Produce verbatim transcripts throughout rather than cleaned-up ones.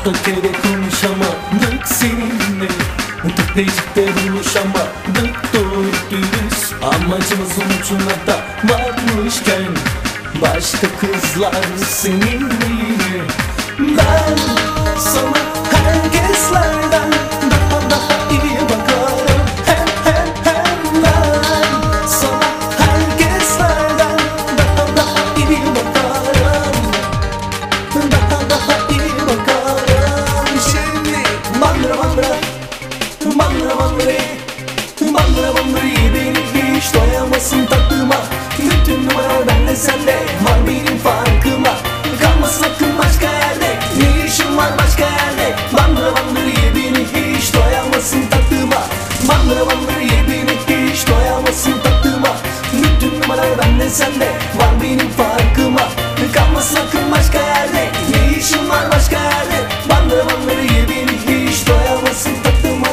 Durduk yere konuşamadık seninle, tepecikte buluşamadık doğru dürüst. Amacımızın ucuna da varmışken başka kızlar seninle yine. Ben sana herkeslerden daha daha iyi bakarım. Hem hem hem ben sana herkeslerden daha daha iyi bakarım. Daha daha iyi bakarım. Şimdi mandıra mandıra mandıra mandıra mandıra mandıra beni hiç doyamazsın tatlıma. Bütün numaralar bende sende var benim farkıma. Kalma sakın başka yerde, ne işin var başka yerde. Bandıra bandıra ye beni hiç doyamazsın tatlıma. Bandıra bandıra ye beni hiç doyamazsın tatlıma. Bütün numaralar bende sende var benim farkıma. Kalma sakın başka yerde, ne işin var başka yerde. Bandıra bandıra ye beni hiç doyamazsın tatlıma.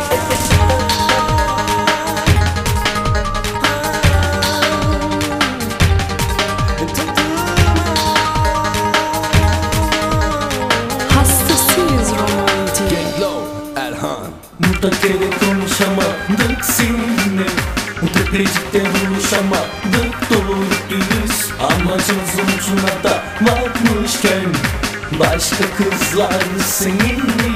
Burada kere konuşamadık seninle, tepecikte buluşamadık doğru dürüst. Amacımızın ucuna da varmışken başka kızlar seninle